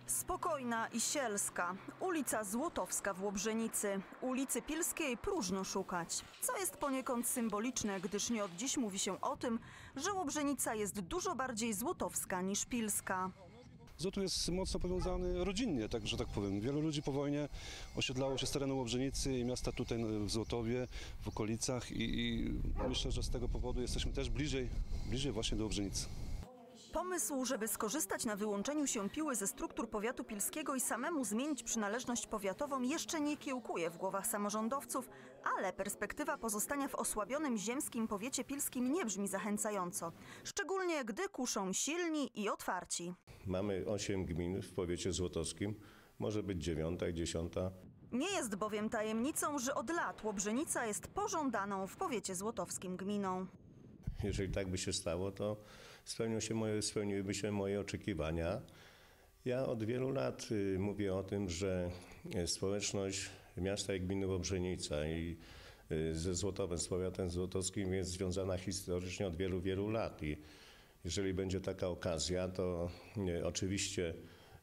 Spokojna i sielska. Ulica Złotowska w Łobrzenicy. Ulicy Pilskiej próżno szukać. Co jest poniekąd symboliczne, gdyż nie od dziś mówi się o tym, że Łobrzenica jest dużo bardziej złotowska niż pilska. Złotów jest mocno powiązany rodzinnie, tak, że tak powiem. Wielu ludzi po wojnie osiedlało się z terenu Łobrzenicy i miasta tutaj w Złotowie, w okolicach i myślę, że z tego powodu jesteśmy też bliżej właśnie do Łobrzenicy. Pomysł, żeby skorzystać na wyłączeniu się Piły ze struktur powiatu pilskiego i samemu zmienić przynależność powiatową, jeszcze nie kiełkuje w głowach samorządowców, ale perspektywa pozostania w osłabionym ziemskim powiecie pilskim nie brzmi zachęcająco. Szczególnie gdy kuszą silni i otwarci. Mamy 8 gmin w powiecie złotowskim, może być 9. i 10. Nie jest bowiem tajemnicą, że od lat Łobrzenica jest pożądaną w powiecie złotowskim gminą. Jeżeli tak by się stało, to spełniłyby się moje oczekiwania. Ja od wielu lat mówię o tym, że społeczność miasta i gminy Łobrzenica i ze Złotowem, z powiatem złotowskim jest związana historycznie od wielu, wielu lat. I jeżeli będzie taka okazja, to oczywiście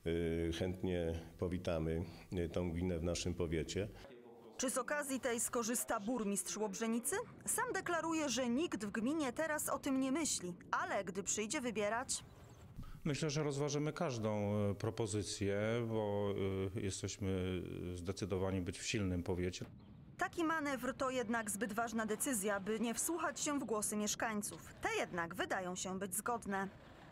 chętnie powitamy tą gminę w naszym powiecie. Czy z okazji tej skorzysta burmistrz Łobrzenicy? Sam deklaruje, że nikt w gminie teraz o tym nie myśli, ale gdy przyjdzie wybierać... Myślę, że rozważymy każdą propozycję, bo jesteśmy zdecydowani być w silnym powiecie. Taki manewr to jednak zbyt ważna decyzja, by nie wsłuchać się w głosy mieszkańców. Te jednak wydają się być zgodne.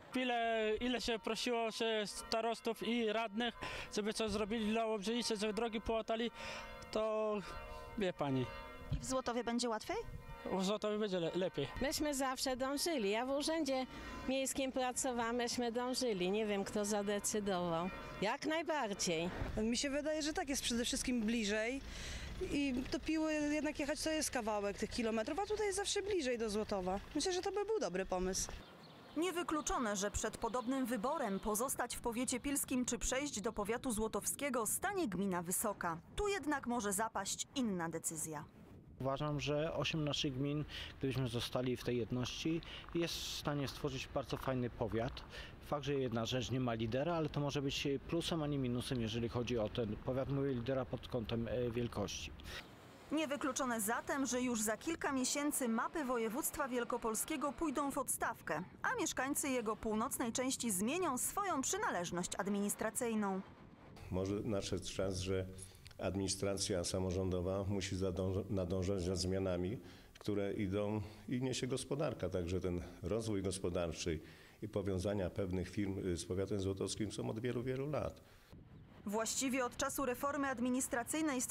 Ile się prosiło się starostów i radnych, żeby coś zrobili dla Łobrzenicy, żeby drogi połatali, to wie pani. I w Złotowie będzie łatwiej? W Złotowie będzie lepiej. Myśmy zawsze dążyli. Ja w urzędzie miejskim pracowałam, myśmy dążyli. Nie wiem, kto zadecydował. Jak najbardziej. Mi się wydaje, że tak jest przede wszystkim bliżej i do Piły jednak jechać to jest kawałek tych kilometrów, a tutaj jest zawsze bliżej do Złotowa. Myślę, że to by był dobry pomysł. Niewykluczone, że przed podobnym wyborem pozostać w powiecie pilskim czy przejść do powiatu złotowskiego stanie gmina Wysoka. Tu jednak może zapaść inna decyzja. Uważam, że 8 naszych gmin, gdybyśmy zostali w tej jedności, jest w stanie stworzyć bardzo fajny powiat. Fakt, że jedna rzecz nie ma lidera, ale to może być plusem, a nie minusem, jeżeli chodzi o ten powiat. Mówię lidera pod kątem wielkości. Niewykluczone zatem, że już za kilka miesięcy mapy województwa wielkopolskiego pójdą w odstawkę, a mieszkańcy jego północnej części zmienią swoją przynależność administracyjną. Może nadszedł czas, że administracja samorządowa musi nadążać za zmianami, które idą i niesie gospodarka. Także ten rozwój gospodarczy i powiązania pewnych firm z powiatem złotowskim są od wielu, wielu lat. Właściwie od czasu reformy administracyjnej z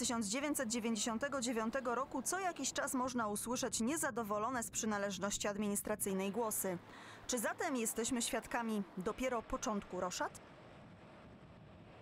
1999 roku co jakiś czas można usłyszeć niezadowolone z przynależności administracyjnej głosy. Czy zatem jesteśmy świadkami dopiero początku roszad?